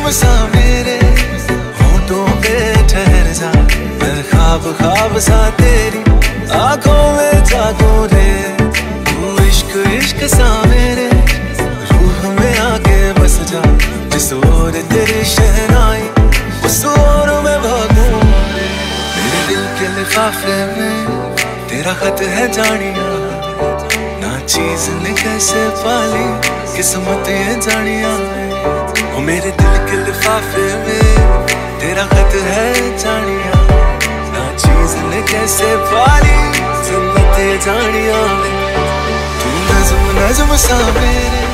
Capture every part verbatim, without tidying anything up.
नज्म सा मेरे होठों पे ठहर जा, मैं ख्वाब ख्वाब सा तेरी आंखों में जागूं रे। तू इश्क इश्क सा मेरे रूह में आके बस जा, जिस ओर तेरी शहनाई उस ओर में भागूं रे। मेरे दिल के लिफाफे में तेरा खत है जानिया, ना चीज ने कैसे पाली किस्मत ये जानिया। ओ मेरे दिल के लिफाफे में तेरा खत है जानिया, ना चीज ने कैसे पाली किस्मत ये जानिया। तू नज़्म नज़्म सा मेरे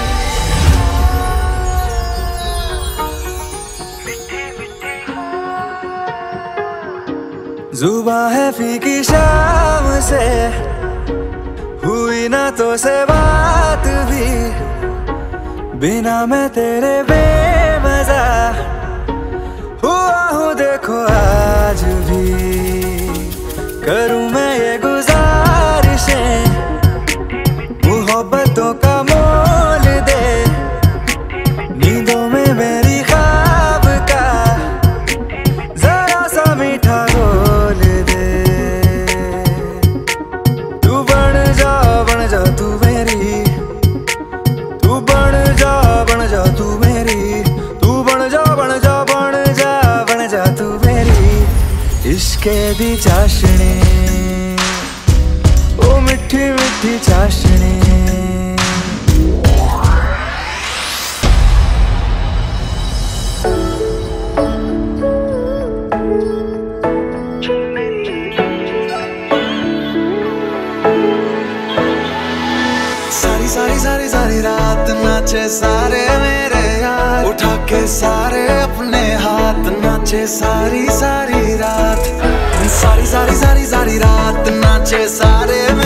जुबां है फीकी शाम से, हुई ना तो से बात भी, बिना मैं तेरे बेमज़ा हुआ हूँ देखो आज भी। करूँ मैं ये गुज़ारिशें मोहब्बतों का मोल दे, नींदों में मेरी ख्वाब का जरा सा मीठा घोल दे। तू बन जा बन जा तू मेरी, तू बन जा बन जा तू मेरी, तू बन जा बन जा बन जा बन जा तू मेरी। इश्के दी चाशनी ओ मिठी मिठी चाशनी, सारी सारी सारी सारी रात नाचे सारे मेरे यार, उठा के सारे अपने हाथ नाचे सारी सारी रात। सारी सारी सारी सारी रात नाचे सारे